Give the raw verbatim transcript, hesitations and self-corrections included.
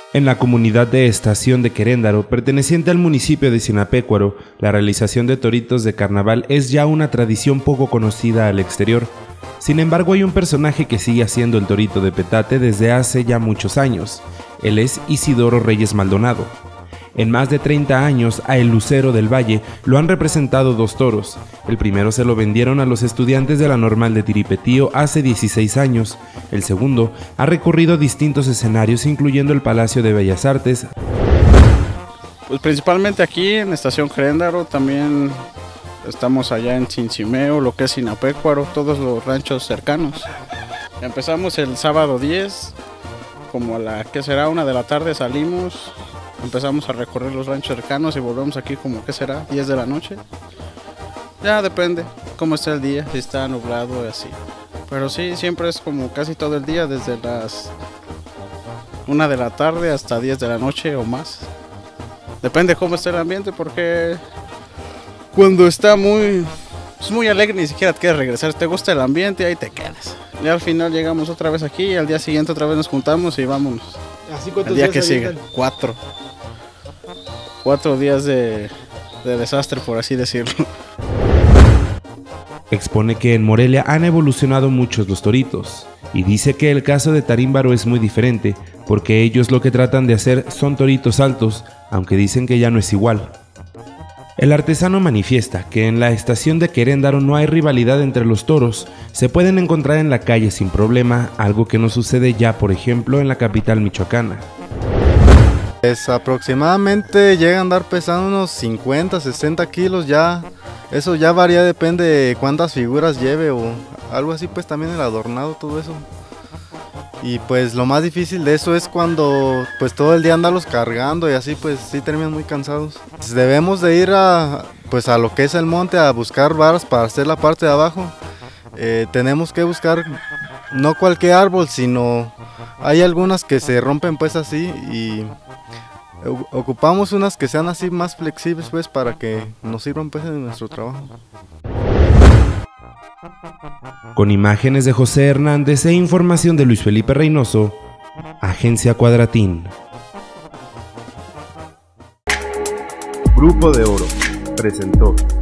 En la comunidad de Estación de Queréndaro, perteneciente al municipio de Sinapecuaro, la realización de toritos de carnaval es ya una tradición poco conocida al exterior. Sin embargo, hay un personaje que sigue haciendo el torito de petate desde hace ya muchos años. Él es Isidoro Reyes Maldonado. En más de treinta años, a El Lucero del Valle lo han representado dos toros. El primero se lo vendieron a los estudiantes de la Normal de Tiripetío hace dieciséis años. El segundo ha recorrido distintos escenarios, incluyendo el Palacio de Bellas Artes. Pues principalmente aquí en Estación Queréndaro, también estamos allá en Cincimeo, lo que es Sinapecuaro, todos los ranchos cercanos. Empezamos el sábado diez, como a la que será una de la tarde salimos. Empezamos a recorrer los ranchos cercanos y volvemos aquí como que será diez de la noche. Ya depende cómo está el día, si está nublado y así. Pero sí, siempre es como casi todo el día, desde las una de la tarde hasta diez de la noche o más. Depende cómo está el ambiente, porque cuando está muy, es muy alegre ni siquiera te quieres regresar. Te gusta el ambiente y ahí te quedas. Y al final llegamos otra vez aquí y al día siguiente otra vez nos juntamos y vámonos. ¿Así cuántos El día días que se sigue, avientan? cuatro. Cuatro días de, de desastre, por así decirlo. Expone que en Morelia han evolucionado muchos los toritos, y dice que el caso de Tarímbaro es muy diferente, porque ellos lo que tratan de hacer son toritos altos, aunque dicen que ya no es igual. El artesano manifiesta que en la Estación de Queréndaro no hay rivalidad entre los toros, se pueden encontrar en la calle sin problema, algo que no sucede ya, por ejemplo, en la capital michoacana. Pues aproximadamente llega a andar pesando unos cincuenta, sesenta kilos ya. Eso ya varía, depende de cuántas figuras lleve o algo así, pues también el adornado, todo eso. Y pues lo más difícil de eso es cuando pues todo el día andarlos cargando y así, pues sí terminan muy cansados. Debemos de ir a, pues a lo que es el monte a buscar varas para hacer la parte de abajo. Eh, tenemos que buscar no cualquier árbol, sino hay algunas que se rompen pues así y ocupamos unas que sean así más flexibles pues para que nos sirvan pues en nuestro trabajo. Con imágenes de José Hernández e información de Luis Felipe Reynoso, Agencia Cuadratín. Grupo de Oro presentó